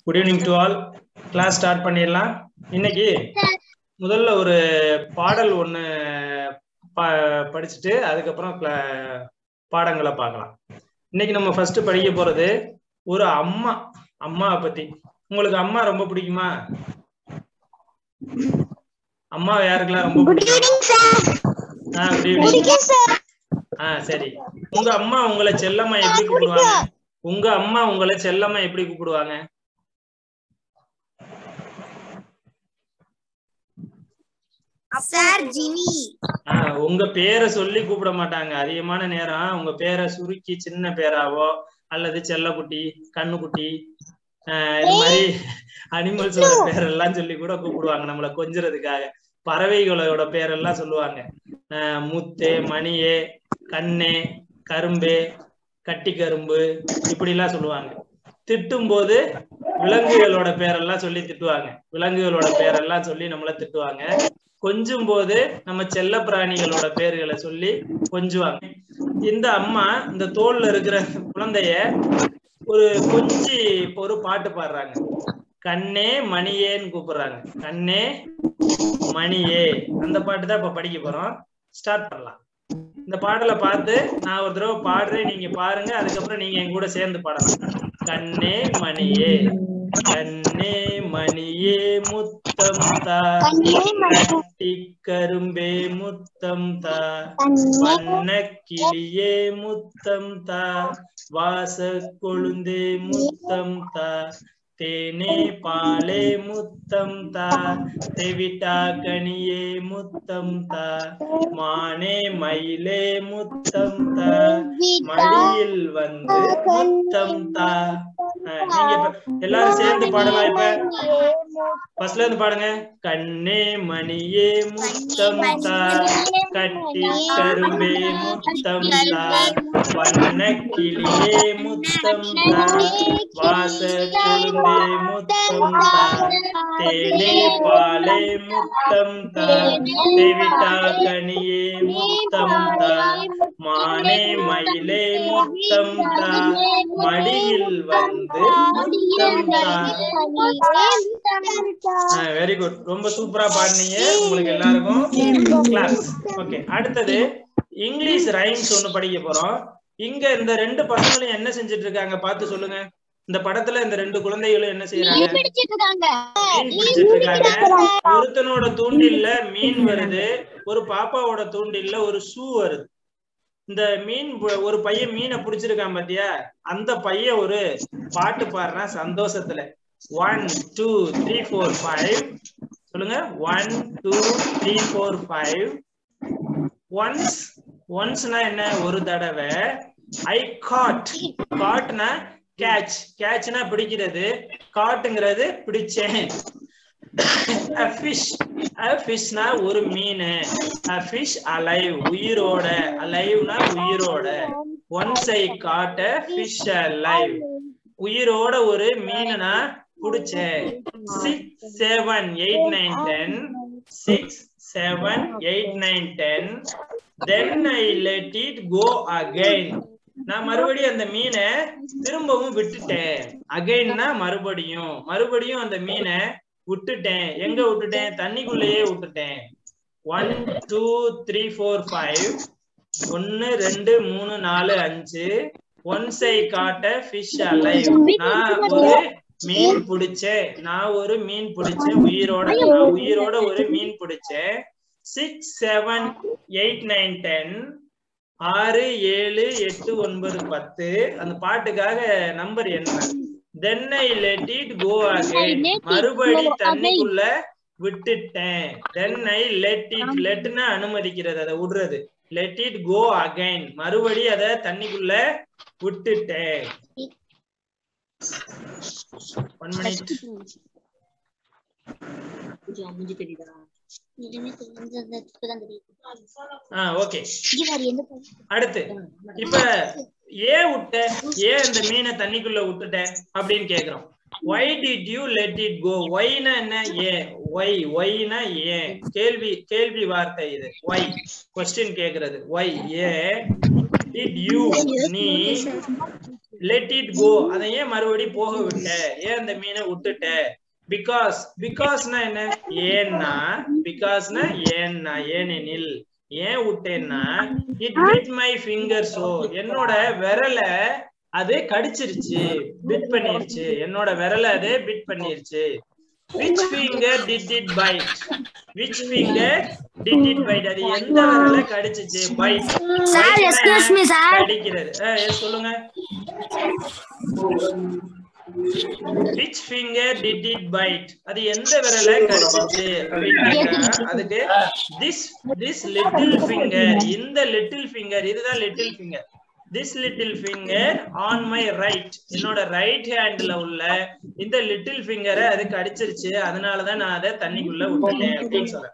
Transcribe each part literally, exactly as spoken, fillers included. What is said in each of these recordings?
Good evening to all. Class start பண்ணிடலாம். இன்னைக்கு முதல்ல ஒரு பாடல் ஒன்று படிச்சுட்டு அதுக்கப்புறம் பாடங்களை பார்க்கலாம். இன்னைக்கு நம்ம ஃபர்ஸ்ட் படிக்க போறது ஒரு அம்மா அம்மாவை பத்தி. உங்களுக்கு அம்மா ரொம்ப பிடிக்குமா? அம்மா யாருக்கெல்லாம் ரொம்ப பிடிக்கும்? ஆஹ் சரி. உங்க அம்மா உங்களை செல்லம்மா எப்படி கூப்பிடுவாங்க? உங்க அம்மா உங்களை செல்லம்மா எப்படி கூப்பிடுவாங்க? உங்க பேரை சொல்லி கூப்பிட மாட்டாங்க. அதிகமான நேரம் உங்க பேரை சுருக்கி சின்ன பேராவோ அல்லது செல்லக்குட்டி, கண்ணுக்குட்டி, ஆஹ் இது மாதிரி அனிமல்ஸோட பேரெல்லாம் சொல்லி கூட கூப்பிடுவாங்க நம்மளை கொஞ்சறதுக்காக. பறவைகளோட பேரெல்லாம் சொல்லுவாங்க. ஆஹ் முத்தே, மணியே, கண்ணே, கரும்பே, கட்டி கரும்பு, இப்படி எல்லாம் சொல்லுவாங்க. திட்டும் போது விலங்குகளோட பேரெல்லாம் சொல்லி திட்டுவாங்க. விலங்குகளோட பேரெல்லாம் சொல்லி நம்மள திட்டுவாங்க. கொஞ்சும் போது நம்ம செல்ல பிராணிகளோட பேர்களை சொல்லி கொஞ்சுவாங்க. இந்த அம்மா இந்த தோல்ல இருக்கிற குழந்தைய ஒரு கொஞ்சி ஒரு பாட்டு பாடுறாங்க. கண்ணே மணியேன்னு கூப்பிடுறாங்க. கண்ணே மணியே, அந்த பாட்டு தான் இப்ப படிக்க போறோம். ஸ்டார்ட் பண்ணலாம். இந்த பாடலை பார்த்து நான் ஒரு தடவை பாடுறேன், நீங்க பாருங்க. அதுக்கப்புறம் நீங்க என் கூட சேர்ந்து பாடலாம். கண்ணே மணியே, கண்ணே மணியே முத்தம் தா, கட்டி கரும்பே முத்தம் தா, வண்ண கிளியே முத்தம் தா, வாச கொழுந்தே முத்தம் தா, தேனே பாலே முத்தம் தா, தெவிட்டா கனியே முத்தம் தா, மானே மயிலே முத்தம் தா, மடியில் வந்து முத்தம் தா. நீங்க எல்லாரும் சேர்ந்து பாடலாம். இப்ப ஃபர்ஸ்ட்ல இருந்து பாடுங்க. கண்ணே மணியே முத்தம் தா, கட்டி கரும்பே முத்தம் தா, வண்ண கிளியே முத்தம் தா, வாச கொழுந்தே முத்தம் தா, தேனே பாலே முத்தம் தா, தெவிட்டா கனியே முத்தம் தா, மானே மயிலே முத்தம் தா, மடியில் வந்து முத்தம் தா. Very good. ரொம்ப சூப்பரா பாடுனீங்க. உங்களுக்கு எல்லாருக்கும் கிளாஸ். ஓகே, அடுத்தது இங்கிலீஷ் ரைம்ஸ் ஒண்ணு படிக்க போறோம். இங்க இந்த ரெண்டு பசங்களும் என்ன செஞ்சிட்டு இருக்காங்க பார்த்து சொல்லுங்க. இந்த படத்துல இந்த ரெண்டு குழந்தைகளும் என்ன செய்யறாங்க? மீன் பிடிச்சிட்டு இருக்காங்க. ஒருத்தனோட தூண்டில்ல மீன் வருது, ஒரு பாப்பாவோட தூண்டில்ல ஒரு ஷூ வருது. இந்த மீன் ஒரு பையன் மீனை பிடிச்சிருக்கான் பாத்தியா, அந்த பையன் ஒரு பாட்டு பாடுறான் சந்தோஷத்துல. One two three four five சொல்லுங்க. One two three four five. Once ஒன்ஸ்னா என்ன? ஒரு தடவை. ஐ காட், காட்னா கேட்ச், கேட்ச்னா பிடிக்கிறது, காட்டுங்கிறது பிடிச்சேன். A fish, a fish னா ஒரு மீன். A fish alive, உயிரோட. aliveனா உயிரோட. Once I caught a fish alive, உயிரோட ஒரு Meena புடிச்சேன். Six, seven, eight, nine, ten. Six, seven, eight, nine, ten. Then I let it go again. நான் மறுபடியும் அந்த மீனை திரும்பவும் விட்டுட்டேன். அகைன்னா மறுபடியும், மறுபடியும் அந்த மீனை விட்டுட்டேன். எங்க விட்டுட்டேன்? தண்ணிக்குள்ளேயே விட்டுட்டேன். One two three four five. ஒன்னு ரெண்டு மூணு நாலு அஞ்சு. Once I got a fish alive, நான் ஒரு மீன் பிடிச்சேன். நான் ஒரு மீன் பிடிச்சேன் உயிரோட. நான் உயிரோட ஒரு மீன் பிடிச்சேன். Six seven eight nine ten. ஆறு ஏழு எட்டு ஒன்பது பத்து. அந்த பாட்டுக்காக நம்பர் என்ன? Then I let it go again, மறுபடி தண்ணிக்குள்ள விட்டுட்டேன். Then I let it, letனா அனுமதிக்கிறது, அதை விடுறது. Let it go again, மறுபடி அதை தண்ணிக்குள்ள விட்டுட்டேன். One minute. ஓகே, அடுத்து இப்ப ஏ விட்ட, ஏன் இந்த மீனை தண்ணிக்குள்ள விட்டுட்ட அப்படின்னு கேக்குறோம். why did you let it go? why னா என்ன? ஏ. why, why னா ஏன். கேள்வி, கேள்வி வார்த்தை இது. why கொஸ்டின் கேக்குறது. why, ஏ. did you, நீ let it go அதை ஏன் மறுபடி போக விட்ட ஏன் அந்த மீனை விட்டுட்ட because because-னா என்ன ஏன்னா because-னா ஏன்னா ஏனெனில் ஏன் விட்டேன்னா it bit my finger so என்னோட விரல அது கடிச்சிருச்சு பிட் பண்ணிருச்சு என்னோட விரல அது பிட் பண்ணிருச்சு which finger did it bite which finger did it bite அது எந்த விரல கடிச்சிச்சு bite sir excuse me sir கடிக்கிறது எஸ் சொல்லுங்க which finger did it bite அது எந்த விரல கடிச்சிச்சு அதுக்கு this this little finger இந்த little finger இதுதான் little finger this little finger on my right என்னோட ரைட் ஹேண்ட்ல உள்ள இந்த little finger அது கடிச்சிருச்சு அதனால தான் நான் அதை தண்ணிக்குள்ள விட்டுட்டேன் அப்படினு சொல்றேன்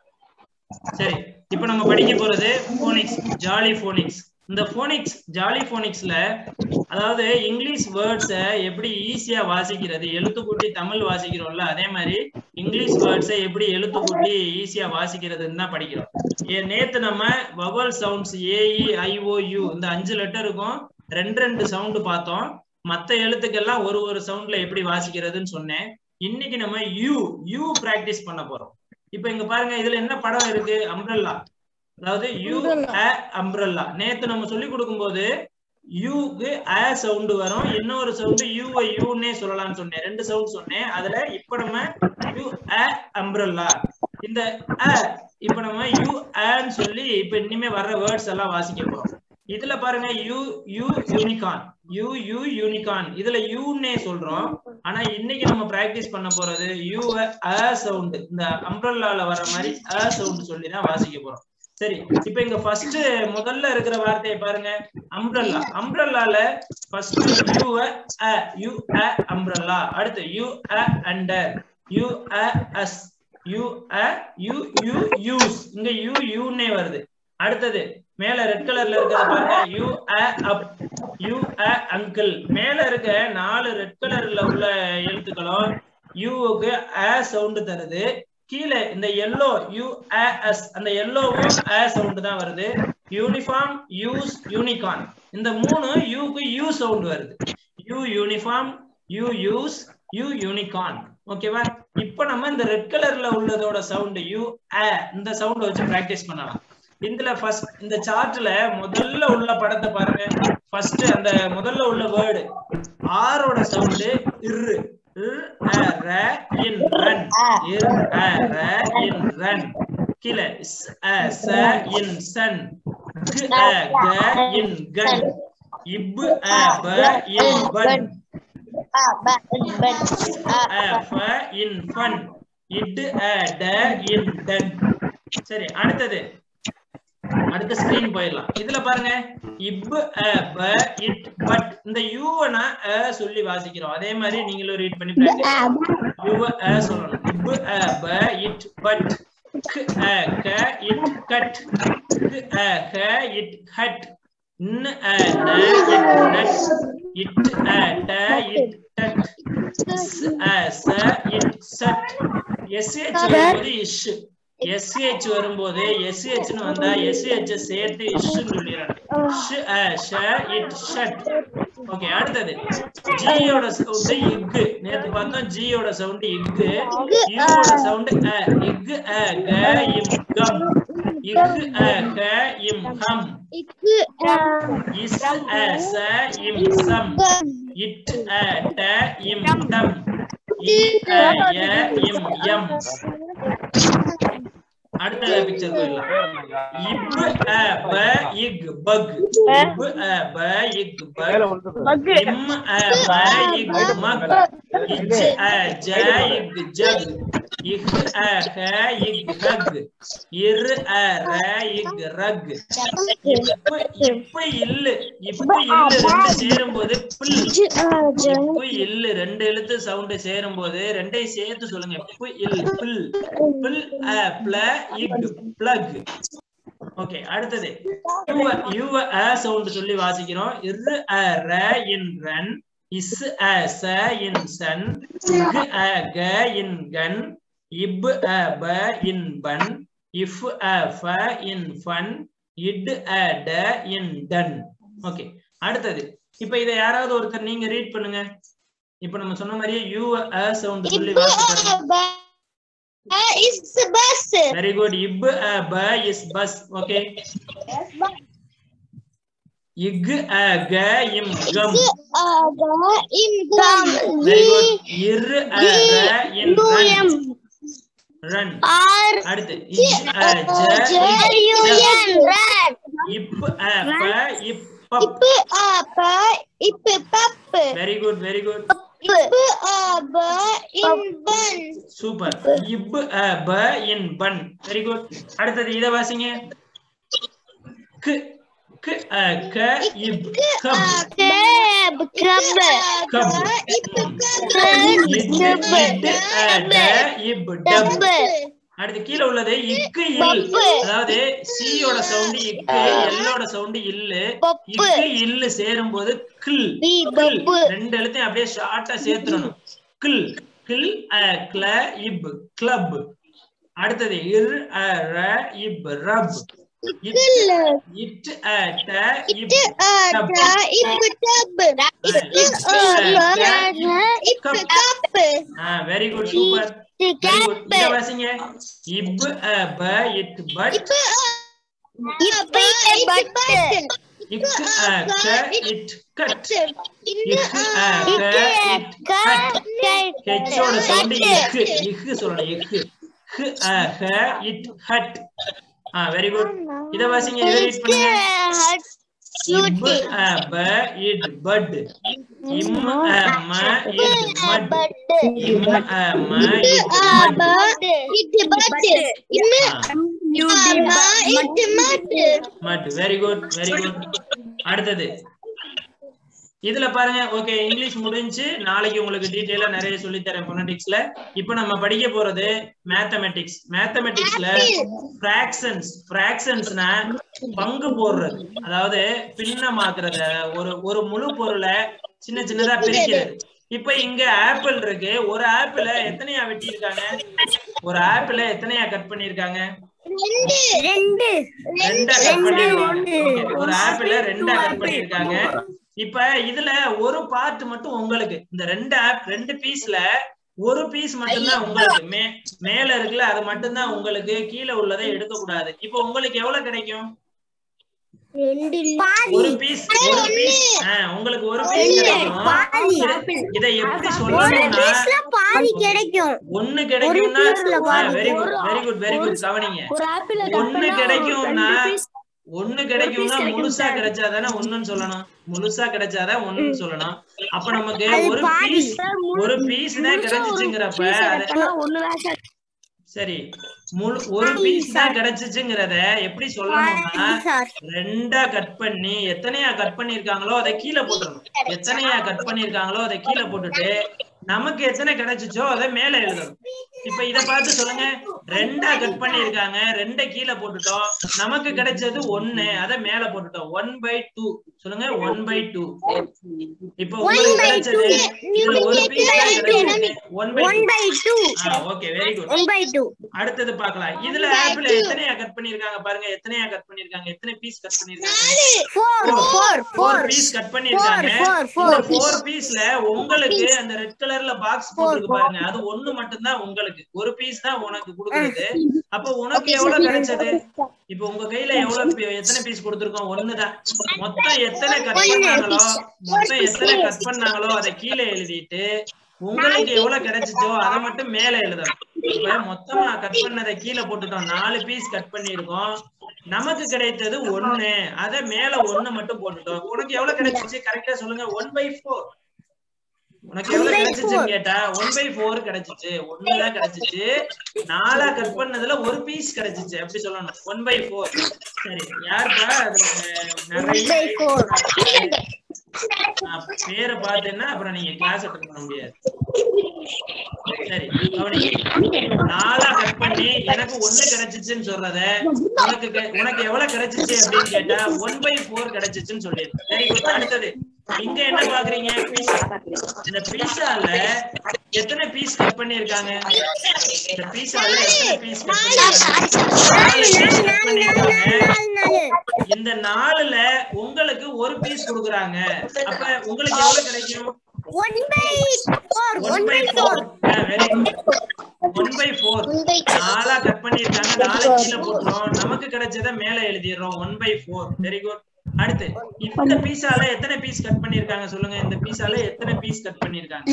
சரி இப்போ நம்ம படிக்க போறது phonics ஜாலி phonics இந்த phonics ஜாலி phonicsல அதாவது இங்கிலீஷ் வேர்ட்ஸ் எப்படி ஈஸியா வாசிக்கிறது எழுத்து கூட்டி தமிழ் வாசிக்கிறோம்ல அதே மாதிரி இங்கிலீஷ் வேர்ட்ஸ் எப்படி எழுத்து கூட்டி ஈஸியா வாசிக்கிறதுன்னு தான் படிக்கிறோம் நேத்து நம்ம vowel sounds A E I O U இந்த அஞ்சு லெட்டருக்கும் ரெண்டு ரெண்டு சவுண்ட் பார்த்தோம் மத்த எழுத்துக்கெல்லாம் ஒரு ஒரு சவுண்ட்ல எப்படி வாசிக்கிறதுன்னு சொன்னேன் இன்னைக்கு நம்ம யூ யூ பிராக்டிஸ் பண்ண போறோம் இப்போ இங்க பாருங்க இதுல என்ன படம் இருக்கு அம்ப்ரெல்லா அதாவது யூ அ அம்ப்ரெல்லா நேத்து நம்ம சொல்லி கொடுக்கும்போது யூக்கு அ சவுண்ட் வரும் இன்னொரு சவுண்ட் யூ யூன்னே சொல்லலாம்னு சொன்னேன் ரெண்டு சவுண்ட் சொன்னேன் அதுல இப்ப நம்ம யூ அ அம்ப்ரெல்லா இந்த அ இப்ப நம்ம யூ அன்னு சொல்லி இப்ப இனிமே வர்ற வேர்ட்ஸ் எல்லாம் வாசிக்க போறோம் இதுல பாருங்க U U unicorn U U unicorn இதுல யூன்னே சொல்றோம் ஆனா இன்னைக்கு நம்ம பிராக்டிஸ் பண்ண போறது யூ அ சவுண்ட் இந்த அம்ப்ரெல்லால வர மாதிரி அ சவுண்ட் சொல்லி தான் வாசிக்க போறோம் சரி இப்போ இங்க ஃபர்ஸ்ட் முதல்ல இருக்கிற வார்த்தையை பாருங்க அம்ப்ரெல்லா அம்ப்ரெல்லால first U uh U uh umbrella அடுத்து U uh under U uh us U uh U U use இங்க யூ யூன்னே வருது அடுத்தது மேல ரெட் கலர்ல இருக்கிறத பாருங்க U uh up U uh uncle மேல இருக்க நாலு ரெட் கலர்ல உள்ள எழுத்துக்களும் யூக்கு அ சவுண்ட் தருது கீழே இந்த yellow யூ அ எஸ் அந்த yellowவும் அ சவுண்ட் தான் வருது யூனிஃபார்ம் யூஸ் யூனிகார்ன் இந்த மூணு யூக்கு யூ சவுண்ட் வருது U uniform U use U unicorn ஓகேவா இப்போ நம்ம இந்த ரெட் கலர்ல உள்ளதோட சவுண்ட் யூ அ இந்த சவுண்ட் வச்சு பிராக்டிஸ் பண்ணலாம் இதுல ஃபர்ஸ்ட் இந்த சார்ட்ல முதல்ல உள்ள படத்தை பாருங்க ஃபர்ஸ்ட் அந்த முதல்ல உள்ள வேர்டு ஆரோட சவுண்ட் இரு r a in run ir a ra in run kila s a sa in sun g a ga in gun ib a ba in bun a ba in bun a fa in fun id a da in dun சரி அடுத்து அடுத்த screen போயிடலாம் இதுல பாருங்க இப் அ ப இட் பட் இந்த யூவனா அ சொல்லி வாசிக்கிறோம் அதே மாதிரி நீங்களும் ரீட் பண்ணி பிராக்டீஸ் யூவ அ சொல்லணும் இப் அ ப இட் பட் க் அ க இட் கட் க் அ ஹ இட் ஹட் ந அ ந இட் நட் இட் அ ட இட் டட் ஸ் அ ச இட் சட் எஸ் ஹெச் வரும்போது இஷ் எஸ்ஹெச் வரும்போது எஸ்ஹெச் னு வந்தா எஸ்ஹெச் சேர்த்து இஷ்னு சொல்லிரணும் sh uh sh it shut okay அடுத்து ஜி யோட சவுண்ட் இக் நேத்து பார்த்தோம் ஜி யோட சவுண்ட் இக் யூ யோட சவுண்ட் அ இக் அ க இம் கம் இக் அ க இம் ஹம் இஸ் அ ச இம் சம் இட் அ ட இம் டம் இ அ ய இம் யம் அடுத்த பிக்சர் போயிடலாம் இப் அ ப இக் பக் இப் அ ப இக் பக் இம் அ ம இக் மக் இச் அ ஜ இக் ஜக் இஹ் அ ஹ இக் ஹக் இர் அ ர இக் ரக் இப் இப் இல்லு இப் இல்லு ரெண்டு சேரும்போது பில் இப் இல்லு ரெண்டு எழுத்து சவுண்ட் சேரும்போது ரெண்டையும் சேர்த்து சொல்லுங்க இப் இல் பில் பில் அ ப்ள இக் plug ஓகே அடுத்து யூ யூ அ சவுண்ட் சொல்லி வாசிக்கிறோம் இர் அ ர இன் ரன் இஸ் அ ச இன் சன் க் அ க இன் கன் இப் அ ப இன் பன் இஃப் அ ஃப இன் ஃபன் இட் அ ட இன் டன் ஓகே அடுத்து இப்போ இத யாராவது ஒருத்தர் நீங்க ரீட் பண்ணுங்க. இப்போ நம்ம சொன்ன மாதிரியே யூ அ சவுண்ட் சொல்லி வாசிங்க. is bus. Very good. Ib a ba is bus. Okay. Ig a ga im gum. A ga im gum. Very good. Ir a ra in run. Run. R அடுத்து ij a ja U N rat. ip a pa ip pap. Ip a pa ip pap. Very good. Very good. Ip a ba in bun. Super. Ib a ba in bun. Very good. அடுத்தது இத வாசிங்க. k k a ka ib kab. Cab. Cab. Kab. Ip kab. id id a da ib dab. அடுத்து கீழ உள்ளது இக்கு இல். அதாவது C யோட sound இக்கு, எல் ஓட சவுண்ட் இல்லு. இக்கு இல்லு சேரும்போது கில். ரெண்டு எழுத்தையும் அப்படியே ஷார்ட்டா சேர்த்துறணும். கில் கில் அ க்ள இப் கிளப். அடுத்தது இர் அ ர இப் ரப். இட் அ ட இப் டப். Ip kap. ஆ very good super. Very good. இத வாசிங்க. இப் அ ப இட் பட். Ip a but. இக் அ க இட் கட். இக் அ க இட் கட். ஹெச் ஓட சவுண்ட் இக்கு. இக்கு சொல்லணும். இக்கு ஹ அ ஹ இட் ஹட். ஆ வெரி குட். இத வாசிங்க. இத ரீட் பண்ணுங்க. இப் அ ப இட் பட். இம் அ ம இட் மட். இம் அ ம இட் மட். It but. Im a it mud. Mud. Very good. Very good. அடுத்தது இதுல பாருங்க. ஓகே இங்கிலீஷ் முடிஞ்சு. நாளைக்கு உங்களுக்கு டீடைலா நிறைய சொல்லி தரேன் ஃபோனடிக்ஸ்ல. இப்போ நம்ம படிக்க போறது மேத்தமெட்டிக்ஸ். மேத்தமெட்டிக்ஸ்ல ஃபிராக்ஷன்ஸ். ஃபிராக்ஷன்ஸ்னா பங்கு போடுறது, அதாவது பின்னமாக்குறத, ஒரு ஒரு முழு பொருளை சின்ன சின்னதா பிரிக்கிறது. இப்ப இங்க ஆப்பிள் இருக்கு. ஒரு ஆப்பிள எத்தனையா வெட்டி இருக்காங்க? ஒரு ஆப்பிள எத்தனையா கட் பண்ணிருக்காங்க? ரெண்டு. ரெண்டா கட் பண்ணிருக்காங்க. ஒரு ஆப்பிள ரெண்டா கட் பண்ணிருக்காங்க. இப்ப இதுல ஒரு பார்ட் மட்டும் உங்களுக்கு. இந்த ரெண்டு ஆப் ரெண்டு பீஸ்ல ஒரு பீஸ் மட்டும்தான் உங்களுக்கு. மே மேல இருக்குல்ல அது மட்டும்தான் உங்களுக்கு. கீழே உள்ளதை எடுக்க கூடாது. இப்ப உங்களுக்கு எவ்வளவு கிடைக்கும்? ஒரு பீஸ். ஒரு பீஸ் உங்களுக்கு ஒரு பீஸ் கிடைக்கும். இதை எப்படி சொல்லணும்னா பாதி கிடைக்கும். ஒன்னு கிடைக்கும்னா very good very good very good கவனிங்க. ஒன்னு கிடைக்கும்னா ஒன்னு கிடைக்கும்னா முழுசா கிடைச்சாதானே ஒண்ணுன்னு சொல்லணும். முழுசா கிடைச்சாதான் ஒண்ணுன்னு சொல்லணும். அப்ப நமக்கு ஒரு பீஸ் ஒரு பீஸ் தான் கிடைச்சிச்சுங்கிறப்ப சரி முழு ஒரு பீஸ் தான் கிடைச்சிச்சுங்கிறத எப்படி சொல்லணும்னா ரெண்டா கட் பண்ணி எத்தனையா கட் பண்ணிருக்காங்களோ அதை கீழே போட்டுறணும். எத்தனையா கட் பண்ணிருக்காங்களோ அதை கீழே போட்டுட்டு நமக்கு எத்தனை கிடைச்சிச்சோ அதை மேல எழுதணும். இப்ப இத பார்த்து சொல்லுங்க. ரெண்டா கட் பண்ணிருக்காங்க, ரெண்டை கீழே போட்டுட்டோம். நமக்கு கிடைச்சது ஒன்னு, அதை மேல போட்டுட்டோம். ஒன் பை டூ சொல்லுங்க. One by two. இப்ப உங்களுக்கு கிடைச்சது இதுல ஒரு பீஸ் தான் கிடைச்சது. One by two. Okay very good. அடுத்தது பார்க்கலாம். இதுல ஆப்பிள் எத்தனையா கட் பண்ணிருக்காங்க பாருங்க. எத்தனையா கட் பண்ணிருக்காங்க? எத்தனை பீஸ் கட் பண்ணிருக்காங்க? ஃபோர் பீஸ் கட் பண்ணிருக்காங்க. இந்த ஃபோர் பீஸ்ல உங்களுக்கு அந்த ரெட் கலர்ல பாக்ஸ் போட்டுருக்கு பாருங்க. அது ஒண்ணு மட்டும் தான் உங்களுக்கு. ஒரு பீஸ் தான் உனக்கு கொடுக்குறது. அப்ப உனக்கு எவ்வளவு கிடைச்சது? இப்ப உங்க கையில எவ்வளவு எத்தனை பீஸ் கொடுத்திருக்கோம்? ஒண்ணுதான். மொத்தம் எத்தனை கட் பண்ணாங்களோ மொத்தம் எத்தனை கட் பண்ணாங்களோ அதை கீழே எழுதிட்டு உங்களுக்கு எவ்வளவு கிடைச்சிச்சோ அதை மட்டும் மேல எழுதணும். இப்ப மொத்தமா கட் பண்ணதை கீழே போட்டுட்டோம். நாலு பீஸ் கட் பண்ணிருக்கோம். நமக்கு கிடைத்தது ஒண்ணு, அதை மேல ஒண்ணு மட்டும் போட்டுட்டோம். உனக்கு எவ்வளவு கிடைச்சிச்சு கரெக்டா சொல்லுங்க. One by four. உனக்கு எவ்வளவு கிடைச்சிச்சுன்னு கேட்டா ஒன் பை ஃபோர் கிடைச்சிச்சு. ஒண்ணுதான் கிடைச்சிச்சு. நாலா கட் பண்ணதுல ஒரு பீஸ் கிடைச்சிச்சு. அப்படி சொல்லணும். One by four. சரி யாருப்பா நிறைய பேரை பார்த்தேன்னா அப்புறம் நீங்க கிளாஸ் அட்டெண்ட் பண்ண முடியாது. சரி நாலா கட் பண்ணி எனக்கு ஒண்ணு கிடைச்சிச்சுன்னு சொல்றத உனக்கு உனக்கு எவ்வளவு கிடைச்சிச்சு அப்படின்னு கேட்டா ஒன் பை ஃபோர் கிடைச்சிச்சுன்னு சொல்லிடு. Very good. அடுத்தது இங்க என்ன பாக்குறீங்க? இந்த பீஸால எத்தனை பீஸ் கட் பண்ணிருக்காங்க? இந்த பீஸால எத்தனை பீஸ் கட் பண்ணிருக்காங்க? இந்த நாலுல உங்களுக்கு ஒரு பீஸ் கொடுக்குறாங்க. அப்ப உங்களுக்கு எவ்வளவு கிடைக்கும்? one by four. one by four. Very good. one by four. நாலா கட் பண்ணிருக்காங்க. நாலு கீழ போட்டுறோம். நமக்கு கிடைச்சத மேல எழுதிறோம். one by four. Very good. அடுத்து இந்த பீஸால எத்தனை பீஸ் கட் பண்ணிருக்காங்க சொல்லுங்க. இந்த பீஸால எத்தனை பீஸ் கட் பண்ணிருக்காங்க?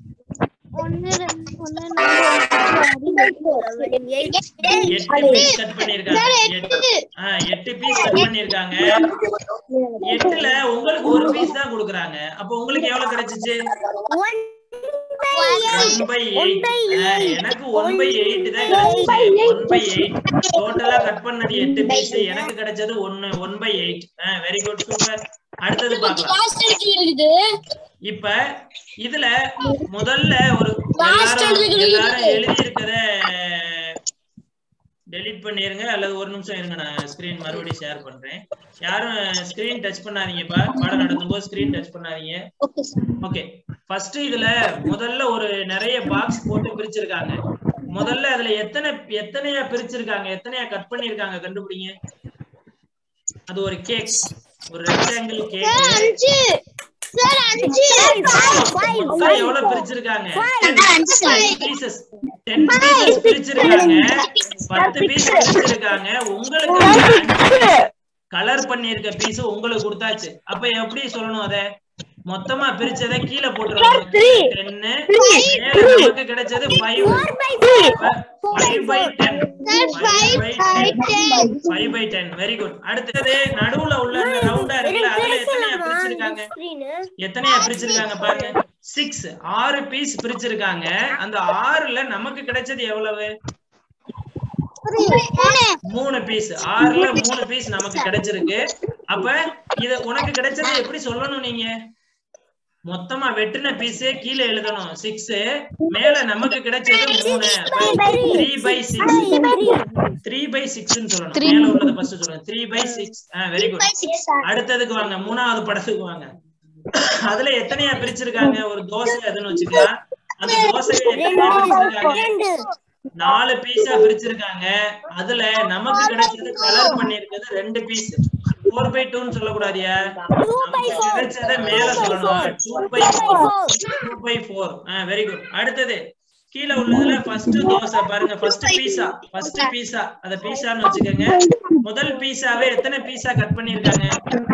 எட்டு பீஸ் கட் பண்ணிருக்காங்க. எட்டு பீஸ் கட் பண்ணிருக்காங்க. எட்டுல உங்களுக்கு ஒரு பீஸ் தான் கொடுக்குறாங்க. அப்ப உங்களுக்கு எவ்வளவு கிடைச்சிச்சு? one by eight. எனக்கு one by eight தான் கிடைச்சிச்சு. one by eight. டோட்டலா கட் பண்ணது எட்டு பீஸ். எனக்கு கிடைச்சது one one by eight. Very good, super. அடுத்தது பார்க்கலாம். இப்ப இதுல முதல்ல ஒரு எல்லாரும் எல்லாரும் எழுதி இருக்கத டெலீட் பண்ணிருங்க அல்லது ஒரு நிமிஷம் இருங்க, நான் ஸ்கிரீன் மறுபடியும் ஷேர் பண்றேன். யாரும் ஸ்கிரீன் டச் பண்ணாதீங்கப்பா. பாடம் நடத்தும் போது ஸ்கிரீன் டச் பண்ணாதீங்க. ஓகே, ஃபர்ஸ்ட் இதுல முதல்ல ஒரு நிறைய பாக்ஸ் போட்டு பிரிச்சிருக்காங்க. முதல்ல அதுல எத்தனை எத்தனையா பிரிச்சிருக்காங்க, எத்தனையா கட் பண்ணிருக்காங்க கண்டுபிடிங்க. அது ஒரு கேக், ஒரு ரெக்டாங்கிள் கேக். அஞ்சு சார், அஞ்சு மொத்தம் எவ்வளவு பிரிச்சிருக்காங்க? ten pieces. ten பீசஸ் பிரிச்சிருக்காங்க. ten பீஸ் பிரிச்சிருக்காங்க. உங்களுக்கு கலர் பண்ணிருக்க பீஸ் உங்களுக்கு கொடுத்தாச்சு. அப்ப எப்படி சொல்லணும்? அத மொத்தமா பிரிச்சதை கீழே போட்டுருவாங்க. ten மேல நமக்கு கிடைச்சது five. five by ten. five by ten. Very good. அடுத்தது நடுவுல உள்ள அந்த ரவுண்டா இருக்குல, அதுல எத்தனையா பிரிச்சிருக்காங்க? எத்தனையா பிரிச்சிருக்காங்க பாருங்க. six. ஆறு பீஸ் பிரிச்சிருக்காங்க. அந்த ஆறுல நமக்கு கிடைச்சது எவ்வளவு? மூணு பீஸ். ஆறுல மூணு பீஸ் நமக்கு கிடைச்சிருக்கு. அப்ப இத உனக்கு கிடைச்சது எப்படி சொல்லணும்? நீங்க மொத்தமா வெட்டின பீஸே கீழே எழுதணும். சிக்ஸ் மேல நமக்கு கிடைச்சது மூணு. Three by six. Three by சிக்ஸ்ன்னு சொல்லணும். மேல உள்ளத ஃபர்ஸ்ட் சொல்லுங்க. Three by six. Very good. அடுத்ததுக்கு வாங்க, மூணாவது படத்துக்கு வாங்க. அதுல எத்தனையா பிரிச்சிருக்காங்க? ஒரு தோசை அதுன்னு வச்சுக்கலாம். அந்த தோசையை எத்தனையா பிரிச்சிருக்காங்க? நாலு பீஸா பிரிச்சிருக்காங்க. அதுல நமக்கு கிடைச்சது கலர் பண்ணிருக்கிறது ரெண்டு பீஸ். four by two ன்னு சொல்ல கூடாதியா? நமக்கு கிடைச்சத மேல சொல்லணும். two by four. two by four. Very good. அடுத்தது கீழ உள்ளதுல ஃபர்ஸ்ட் தோசை பாருங்க. ஃபர்ஸ்ட் பீஸா. ஃபர்ஸ்ட் பீஸா அத பீஸான்னு வச்சுக்கோங்க. முதல் பீஸாவே எத்தனை பீஸா கட் பண்ணிருக்காங்க?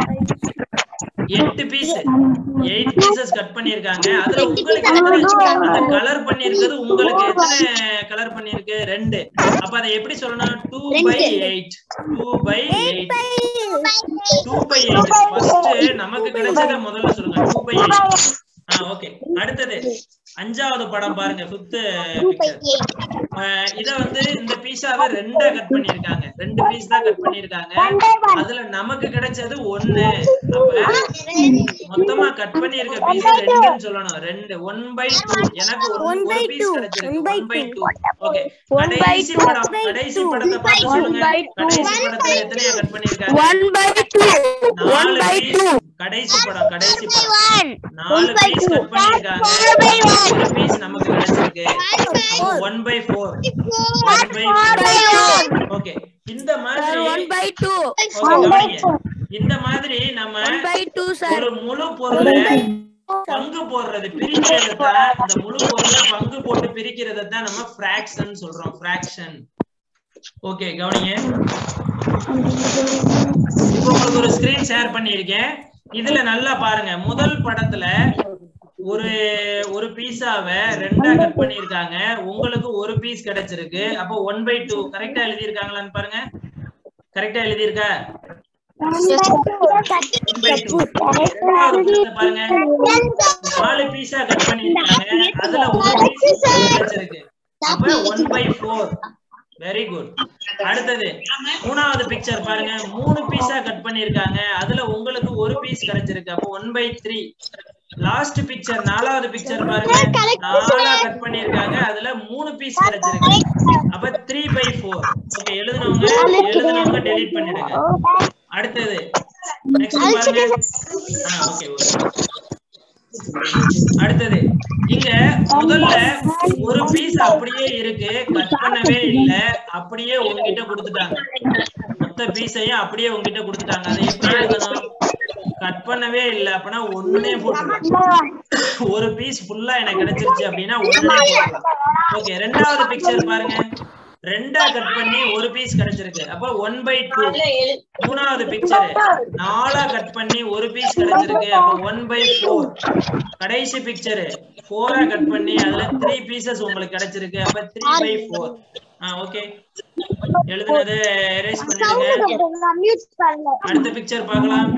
எட்டு பீஸ். எயிட் பீசஸ் கட் பண்ணிருக்காங்க. அதுல உங்களுக்கு அந்த கலர் பண்ணிருக்கிறது உங்களுக்கு எத்தனை கலர் பண்ணிருக்கு? ரெண்டு. அப்ப அதை எப்படி சொல்லணும்? two by eight. two by eight. two by eight. First நமக்கு கிடைச்சத முதல்ல சொல்லுங்க. two by eight. ஓகே. அடுத்தது அஞ்சாவது படம் பாருங்க. Fifth picture. இத வந்து இந்த பீஸாவை ரெண்டா கட் பண்ணிருக்காங்க. ரெண்டு பீஸ் தான் கட் பண்ணிருக்காங்க. அதுல நமக்கு கிடைச்சது ஒன்னு. அப்ப மொத்தமா கட் பண்ணிருக்க பீஸ் ரெண்டுன்னு சொல்லணும். ரெண்டு. one by two. எனக்கு ஒரு பீஸ் கிடைச்சிருக்கு. one by two. ஓகே. கடைசி படம். கடைசி படத்தை பார்த்து சொல்லுங்க. கடைசி படத்துல எத்தனையா கட் பண்ணிருக்காங்க? one by two. one by two. கடைசி படம். கடைசி படம். நாலு பீஸ் கட் பண்ணிருக்காங்க. ஒரு பீஸ் நமக்கு கிடைச்சிருக்கு. one by four. one by four. Okay. இந்த மாதிரி one by two. ஓகே, கவனிங்க. இந்த மாதிரி நம்ம ஒரு முழு பொருளை பங்கு போடுறது, பிரிக்கிறது தான். இந்த முழு பொருளை பங்கு போட்டு பிரிக்கிறது தான் நம்ம ஃபிராக்ஷன் சொல்றோம். ஃபிராக்ஷன். ஓகே, கவனிங்க. இப்போ உங்களுக்கு ஒரு ஸ்கிரீன் ஷேர் பண்ணியிருக்கேன். இதுல நல்லா பாருங்க. முதல் படத்துல ஒரு ஒரு பீஸாவை ரெண்டா கட் பண்ணிருக்காங்க. உங்களுக்கு ஒரு பீஸ் கிடைச்சிருக்கு. அப்போ one by two. கரெக்டா எழுதி இருக்காங்களான்னு பாருங்க. கரெக்டா எழுதி இருக்கா? பாருங்க, நாலு பீஸா கட் பண்ணிருக்காங்க. அதுல ஒரு பீஸ் கிடைச்சிருக்கு. அப்ப one by four. Very good. அடுத்தது மூணாவது பிக்சர் பாருங்க. மூணு பீஸா கட் பண்ணிருக்காங்க. அதுல உங்களுக்கு ஒரு பீஸ் கிடைச்சிருக்கு. அப்போ one by three. Last picture நாலாவது பிக்சர் பாருங்க. நாலா கட் பண்ணிருக்காங்க. அதுல மூணு பீஸ் கிடைச்சிருக்கு. அப்ப three by four. ஓகே, எழுதுனவங்க எழுதுனவங்க டெலீட் பண்ணிடுங்க. அடுத்தது நெக்ஸ்ட் பாருங்க. Okay okay. அடுத்தது இங்க முதல்ல ஒரு பீஸ் அப்படியே இருக்கு, கட் பண்ணவே இல்ல, அப்படியே உங்ககிட்ட கொடுத்துட்டாங்க. மொத்த பீஸையும் அப்படியே உங்ககிட்ட கொடுத்துட்டாங்க. அதை எப்படி எழுதணும்? கட் பண்ணவே இல்ல அப்பனா ஒண்ணுனே போட்டுடலாம். ஒரு பீஸ் ஃபுல்லா எனக்கு கிடைச்சிருச்சு அப்படின்னா ஒண்ணுனே போட்டுடலாம். ஓகே, ரெண்டாவது பிக்சர் பாருங்க. ரெண்டா கட் பண்ணி ஒரு பீஸ் கிடைச்சிருக்கு, அப்ப ஒன் பை டூ. மூணாவது பிக்சர் நாலா கட் பண்ணி ஒரு பீஸ் கிடைச்சிருக்கு, அப்ப ஒன் பை ஃபோர். கடைசி பிக்சர் ஃபோரா கட் பண்ணி அதுல த்ரீ பீசஸ் உங்களுக்கு கிடைச்சிருக்கு, அப்ப த்ரீ பை ஃபோர். ஆ ஓகே, எழுதுனது எரேஸ் பண்ணிடுங்க. அடுத்த பிக்சர் பார்க்கலாம்.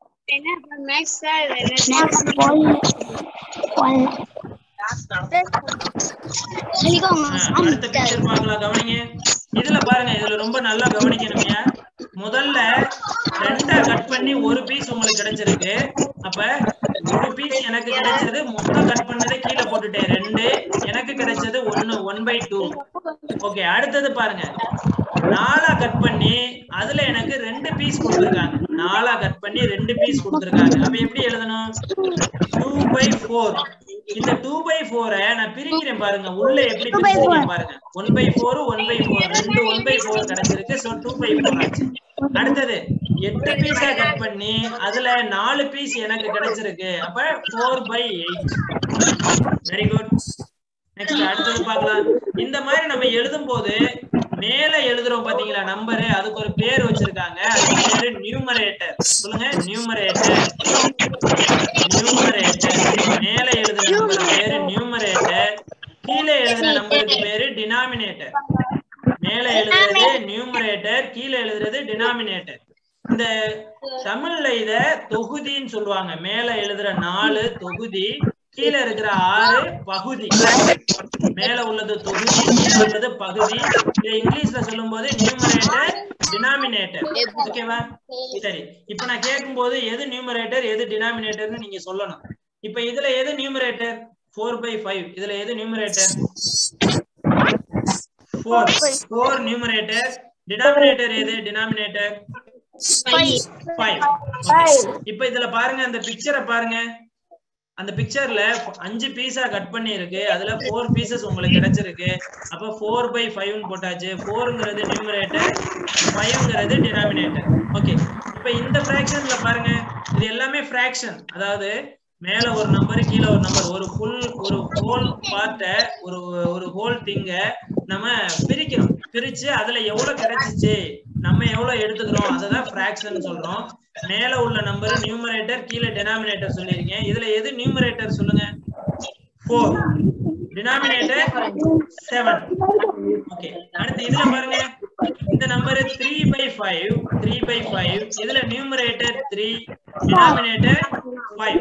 அடுத்த பிக்சர் பார்க்கலாம், கவனிங்க. இதுல பாருங்க, இதுல ரொம்ப நல்லா கவனிக்கணும்யா. முதல்ல ரெண்டா கட் பண்ணி ஒரு பீஸ் உங்களுக்கு கிடைச்சிருக்கு, அப்ப ஒரு பீஸ் எனக்கு கிடைச்சது, மொத்தம் கட் பண்ணதை கீழே போட்டுட்டேன், ரெண்டு. எனக்கு கிடைச்சது ஒன்னு, ஒன் பை டூ. ஓகே, அடுத்தது பாருங்க, நாலா கட் பண்ணி அதுல எனக்கு ரெண்டு பீஸ் கொடுத்துருக்காங்க. நாலா கட் பண்ணி ரெண்டு பீஸ் கொடுத்துருக்காங்க, அப்ப எப்படி எழுதணும்? Two by four. இந்த டூ பை ஃபோரை நான் பிரிக்கிறேன் பாருங்க, உள்ள எப்படி பிரிச்சிருக்கேன் பாருங்க. One by four one by four, ரெண்டு ஒன் பை ஃபோர் கிடைச்சிருக்கு, சோ டூ பை ஃபோர் ஆச்சு. அடுத்தது எட்டு பீஸா கட் பண்ணி அதுல நாலு பீஸ் எனக்கு கிடைச்சிருக்கு, அப்ப four by eight. Very good. Next அடுத்தது பார்க்கலாம். இந்த மாதிரி நம்ம எழுதும் போது மேல எழுதுறோம் பாத்தீங்களா நம்பரு, அதுக்கு ஒரு பேர் வச்சிருக்காங்க, அதுக்கு பேரு நியூமரேட்டர். சொல்லுங்க, நியூமரேட்டர். நியூமரேட்டர். மேல எழுதுற நம்பர் பேரு நியூமரேட்டர், கீழே எழுதுற நம்பருக்கு பேரு டினாமினேட்டர். மேல எழுதுறது நியூமரேட்டர், கீழே எழுதுறது டினாமினேட்டர். இந்த தமிழ்ல இத தொகுதின்னு சொல்லுவாங்க. மேல எழுதுற நாலு தொகுதி, கீழே இருக்கிற ஆறு பகுதி. மேல உள்ளது தொகுதி, கீழே உள்ளது பகுதி. இதை இங்கிலீஷ்ல சொல்லும் போது நியூமரேட்டர், டினாமினேட்டர். ஓகேவா? சரி, இப்ப நான் கேட்கும் போது எது நியூமரேட்டர் எது டினாமினேட்டர்னு நீங்க சொல்லணும். இப்ப இதுல எது நியூமரேட்டர்? Four by five. இதுல எது numerator? Four. Four numerator. Denominator எது? Denominator five. இப்ப இதுல பாருங்க, அந்த பிக்சரை பாருங்க. அந்த பிக்சர்ல அஞ்சு பீஸா கட் பண்ணி இருக்கு, அதுல ஃபோர் பீசஸ் உங்களுக்கு கிடைச்சிருக்கு, அப்ப ஃபோர் பை ஃபைவ்னு போட்டாச்சு. ஃபோர்ங்கிறது நியூமரேட்டர், ஃபைவ்ங்கிறது டினாமினேட்டர். ஓகே, இப்ப இந்த ஃபிராக்ஷன்ல பாருங்க, இது எல்லாமே ஃபிராக்ஷன். அதாவது மேல ஒரு நம்பர், கீழே ஒரு நம்பர், ஒரு ஃபுல் ஒரு ஹோல் பார்ட்டை, ஒரு ஒரு ஹோல் திங்க நம்ம பிரிக்கிறோம். பிரிச்சு அதுல எவ்வளவு கிடைச்சிச்சு, நம்ம எவ்வளவு எடுத்துக்கிறோம், அததான் ஃபிராக்ஷன் சொல்றோம். மேல உள்ள நம்பர் நியூமரேட்டர், கீழே டினாமினேட்டர் சொல்லிருக்கேன். இதுல எது நியூமரேட்டர் சொல்லுங்க? ஃபோர். Denominator seven. ஓகே, அடுத்து இதுல பாருங்க, இந்த number three by five. Three by five. இதுல நியூமரேட்டர் த்ரீ, டினாமினேட்டர் ஃபைவ்.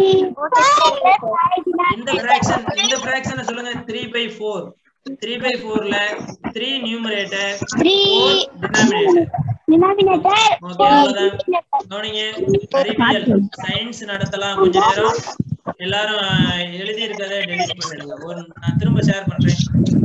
இந்த ஃபிராக்ஷன் இந்த ஃபிராக்ஷனை சொல்லுங்க, three by four. Three by ஃபோர்ல three numerator, four denominator. Okay, அவ்வளவுதான். கவனிங்க, அறிவியல் சயின்ஸ் நடத்தலாம் கொஞ்ச நேரம். எல்லாரும் எழுதி இருக்கதை டெலிட் பண்ணிடுங்க. ஒரு நான் திரும்ப ஷேர் பண்றேன்.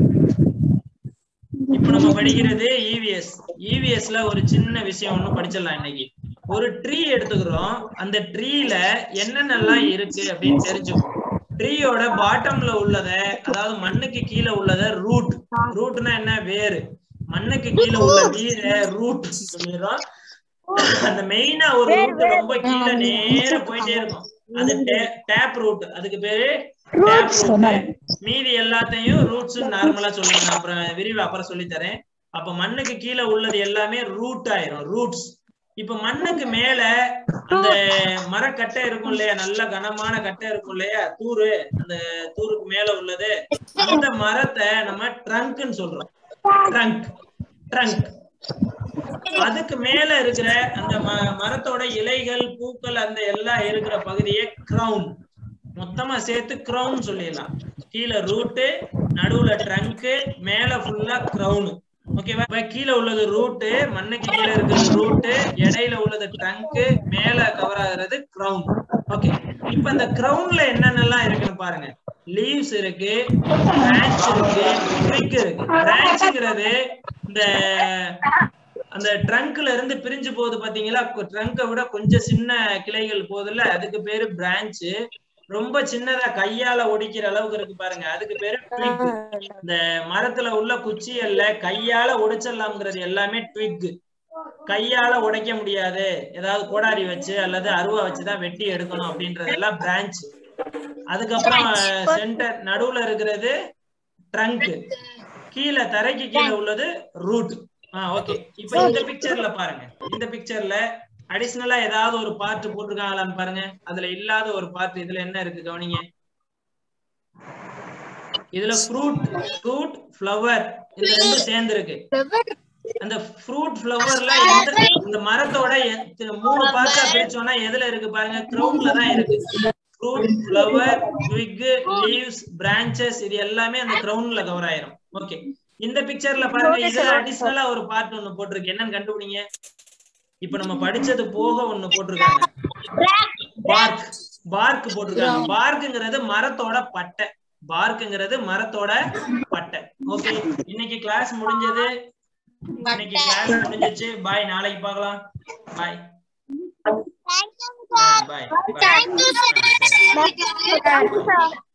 இப்ப நம்ம படிக்கிறது இவிஎஸ். இவிஎஸ்ல ஒரு சின்ன விஷயம் ஒண்ணு படிச்சிடலாம் இன்னைக்கு. ஒரு ட்ரீ எடுத்துக்கிறோம், அந்த ட்ரீல என்னென்னலாம் இருக்கு அப்படின்னு தெரிஞ்சுக்கணும். ட்ரீயோட பாட்டம்ல உள்ளத, அதாவது மண்ணுக்கு கீழே உள்ளத ரூட். ரூட்னா என்ன? வேறு. மண்ணுக்கு கீழே உள்ள வீர ரூட் சொல்லிடுறோம். அந்த மெயினா ஒரு ரூட் ரொம்ப கீழே நேர போயிட்டே இருக்கும், அது டேப் ரூட். அதுக்கு பேரு டேப் ரூட். மீதி எல்லாத்தையும் ரூட்ஸ் நார்மலா சொல்லுங்க, அப்புறம் விரிவா அப்புறம் சொல்லி தரேன். அப்ப மண்ணுக்கு கீழே உள்ளது எல்லாமே ரூட் ஆயிரும், ரூட்ஸ். இப்ப மண்ணுக்கு மேல அந்த மரக்கட்டை இருக்கும் இல்லையா, நல்ல கனமான கட்டை இருக்கும் இல்லையா, தூரு. அந்த தூருக்கு மேல உள்ளது, அந்த மரத்தை நம்ம ட்ரங்க்னு சொல்றோம். ட்ரங்க் ட்ரங்க் அதுக்கு மேல இருக்கிற அந்த மரத்தோட இலைகள், பூக்கள், அந்த எல்லாம் இருக்கிற பகுதியை கிரவுன். மொத்தமா சேர்த்து கிரவுன் சொல்லிடலாம். கீழே ரூட்டு, நடுவுல ட்ரங்க், மேல ஃபுல்லா கிரவுன். ஓகேவா? கீழே உள்ளது ரூட்டு, மண்ணுக்கு கீழே இருக்கிறது ரூட்டு, இடையில உள்ளது ட்ரங்க், மேல கவர் ஆகுறது கிரவுன். ஓகே, இப்ப இந்த கிரவுன்ல என்னென்னலாம் இருக்குன்னு பாருங்க. லீவ்ஸ் இருக்கு, பிரான்ச் இருக்கு, ட்விக் இருக்கு. பிரான்ச்ங்கிறது இந்த அந்த ட்ரங்க்ல இருந்து பிரிஞ்சு போகுது பாத்தீங்களா, ட்ரங்கை விட கொஞ்சம் சின்ன கிளைகள் போகுதுல்ல, அதுக்கு பேரு பிரான்ச். ரொம்ப சின்னதா கையால ஒடிக்கிற அளவுக்கு இருக்கு பாருங்க, அதுக்கு பேரு ட்விக். இந்த மரத்துல உள்ள குச்சியல்ல கையால ஒடிச்சிடலாம்ங்கிறது எல்லாமே ட்விக். கையால உடைக்க முடியாது, ஏதாவது கோடாரி வச்சு அல்லது அருவா வச்சுதான் வெட்டி எடுக்கணும் அப்படின்றதெல்லாம் பிரான்ச். அதுக்கப்புறம் சென்டர் நடுவுல இருக்கிறது ட்ரங்க், கீழே தரைக்கு கீழே உள்ளது ரூட். ஆஹ் ஓகே. இப்ப இந்த பிக்சர்ல பாருங்க, இந்த பிக்சர்ல அடிஷனலா ஏதாவது ஒரு பார்ட் போட்டிருக்காங்களான்னு பாருங்க. அதுல இல்லாத ஒரு பார்ட் இதுல என்ன இருக்கு கவனிங்க. இதுல ஃப்ரூட் ஃப்ரூட் ஃப்ளவர் இந்த ரெண்டும் சேர்ந்து இருக்கு. அந்த ஃப்ரூட் ஃப்ளவர்ல எந்த இந்த மரத்தோட மூணு பார்ட்டா பிரிச்சோம்னா எதுல இருக்கு பாருங்க, கிரவுன்ல தான் இருக்கு. Fruit flower twig leaves branches இது எல்லாமே அந்த கிரவுன்ல கவர் ஆயிரும். ஓகே. இந்த பிக்சர்ல பாருங்க, இதுல அடிஷனலா ஒரு பார்ட் ஒன்னு போட்டிருக்கு. என்னன்னு கண்டுபிடிங்க. இப்ப நம்ம படிச்சது போக ஒன்னு போட்டிருக்காங்க, பார்க். பார்க் போட்டிருக்காங்க. பார்க்குங்கிறது மரத்தோட பட்டை. பார்க்குங்கிறது மரத்தோட பட்டை. ஓகே. இன்னைக்கு கிளாஸ் முடிஞ்சது. இன்னைக்கு கிளாஸ் முடிஞ்சிச்சு. பாய். நாளைக்கு பார்க்கலாம். பாய். Thank you, sir. Bye. Thank you, sir.